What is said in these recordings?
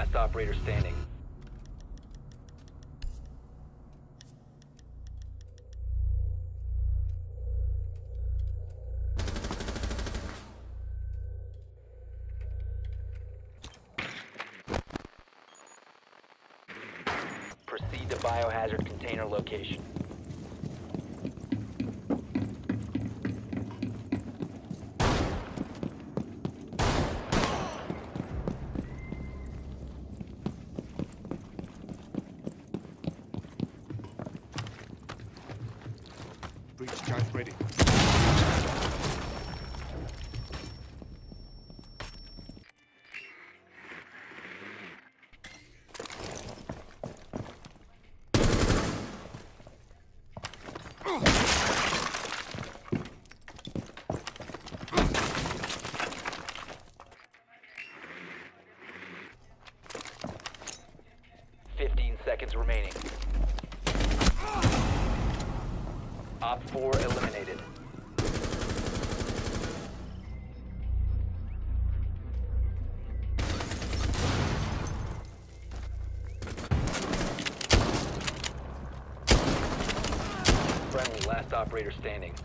last operator standing. Proceed to biohazard container location. Breach charge ready. Seconds remaining. Op 4 eliminated. Friendly, last operator standing.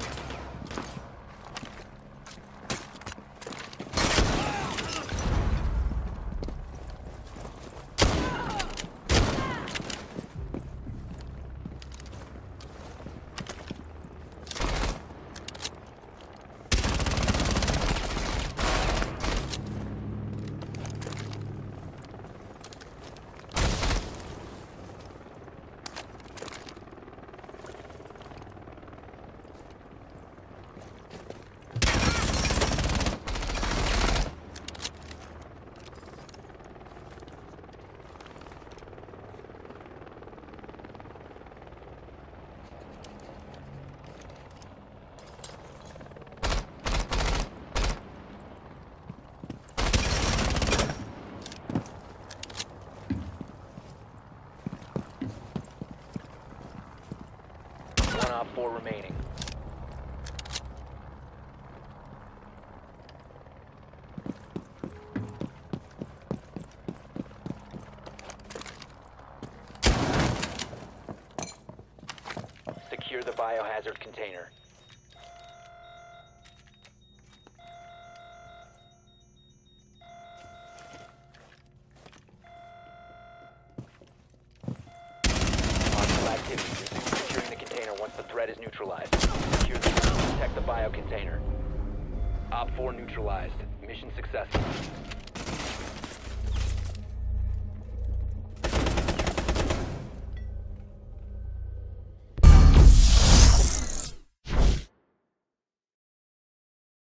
One Op 4 remaining. Secure the biohazard container. Hostile activity. Securing the container once the threat is neutralized. Secure the protect the bio container. Op 4 neutralized. Mission successful.